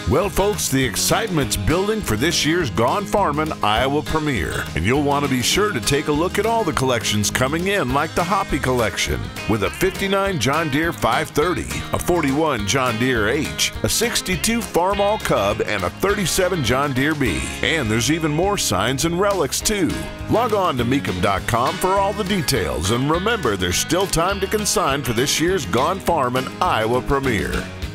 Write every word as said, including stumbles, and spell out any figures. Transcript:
Well, folks, the excitement's building for this year's Gone Farmin' Iowa premiere, and you'll want to be sure to take a look at all the collections coming in, like the Hoppe collection, with a fifty-nine John Deere five thirty, a forty-one John Deere H, a sixty-two Farmall Cub, and a thirty-seven John Deere B. And there's even more signs and relics, too. Log on to meekum dot com for all the details, and remember, there's still time to consign for this year's Gone Farmin' Iowa premiere.